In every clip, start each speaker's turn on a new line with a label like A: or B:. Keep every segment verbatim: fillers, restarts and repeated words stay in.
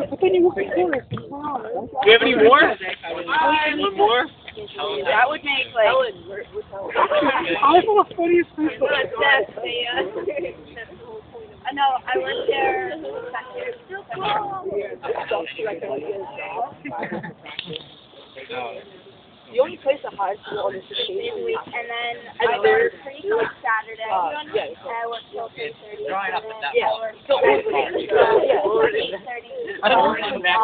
A: But then you look at this.
B: Do you have any more? One more?
C: That would make like.
A: I thought the funniest thing was
C: I know, I went there.
D: The only place that hides people on this is
C: And then I worked pretty much Saturday.
D: Uh, yeah.
C: And I worked till three thirty.
B: Drawing up at that
D: Yeah.
B: point.
D: So,
C: eight thirty.
B: I don't remember that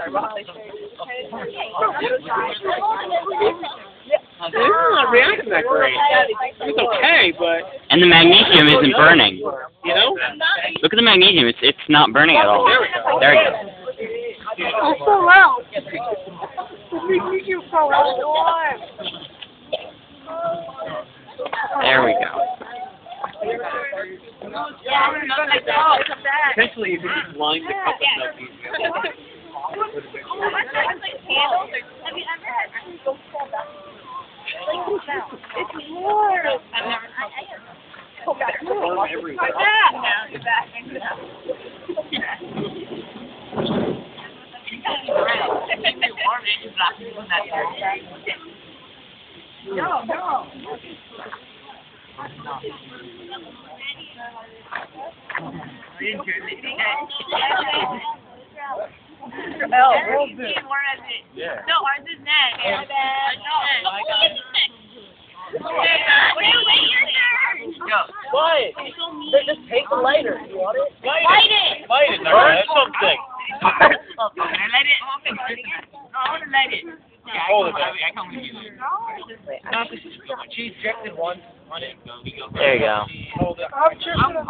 B: They're not reacting that great. It's okay, but
E: And the magnesium isn't burning.
B: you know?
E: Look at the magnesium. It's it's not burning at all. There you go.
A: I fell out. The magnesium fell out.
E: There we go.
B: Essentially, you can just line the cup of milk easier.
C: Have you ever had go It's more. I've never. Go back.
B: Everywhere.
C: Now you're back. No, no.
D: Oh,
B: Yeah.
C: No, ours is next. My bad. No,
D: What? They just take the lighter. You want it?
C: Light it.
B: Light it, burn something.
C: Light it. No, I want to light it.
B: Hold it back.
D: She ejected one on it.
E: There you go.
B: Hold it.
A: I'm just gonna.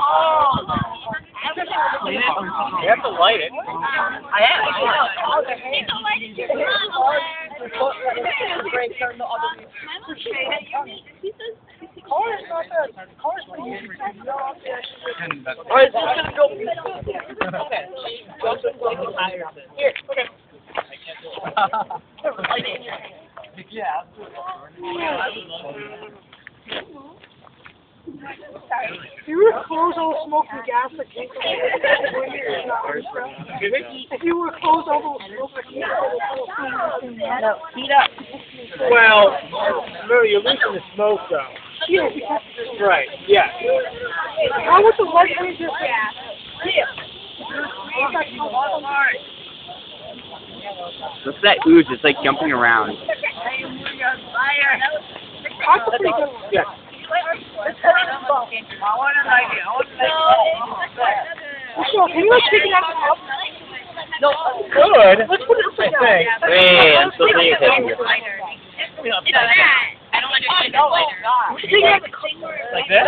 B: You have to light it.
D: I am. Car's not bad. Car's pretty easy. Alright, so I'm gonna go. Okay. Here, okay.
B: Yeah.
A: If you were close all smoking gas that came from If you were close all those smoke that came from
D: No, heat up.
B: Well, remember, you're losing the smoke, though.
A: Yeah, because
B: Right, yeah.
A: how would the light be just
E: Look at that ooze. It's like jumping around.
A: That's a pretty good one.
B: Yeah.
A: So, can you like take it out of the cup?
D: No,
B: Good.
A: Let's put it upside down.
B: Hey.
E: Wait, I'm still paying attention.
C: It's that. I don't understand the lighter.
A: Take it out of the cup.
B: Like this?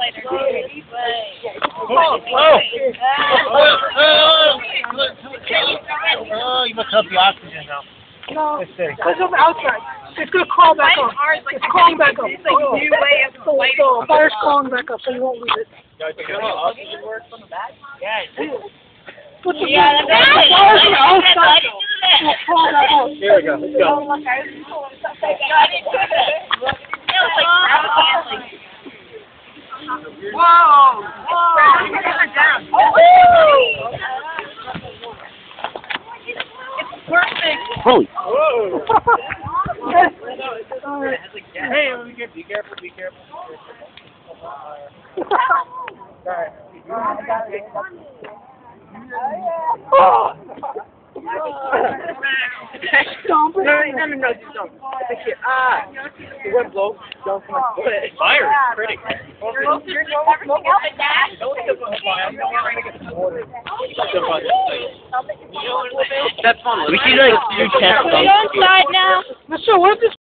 C: Oh,
B: Oh! Oh! Oh, you must have the oxygen now.
A: No,
B: Let's see.
A: because on the outside. It's gonna crawl back up. It's crawling back up.
C: It's like a new way of
A: So, so fire's crawling back up, so you won't lose it.
B: Guys, you know how oxygen works on the back? Yeah.
A: Put the
C: Yeah, that's
A: the
C: right.
A: fire's on the outside. It'll crawl back up.
B: Here we go. Let's go.
C: Whoa!
E: Holy.
B: Whoa!
A: Alright.
B: Hey, let me get, be careful, be careful. Alright.
A: Oh! Stomp it.
D: no, no, no, no, don't. Ah, the wind blows. Don't come on.
B: Fire is pretty.
C: You're everything else in that.
B: Don't step on the fire. I'm trying to get some water. Step on this.
E: We see like two tests on.
C: inside now.
A: So what if this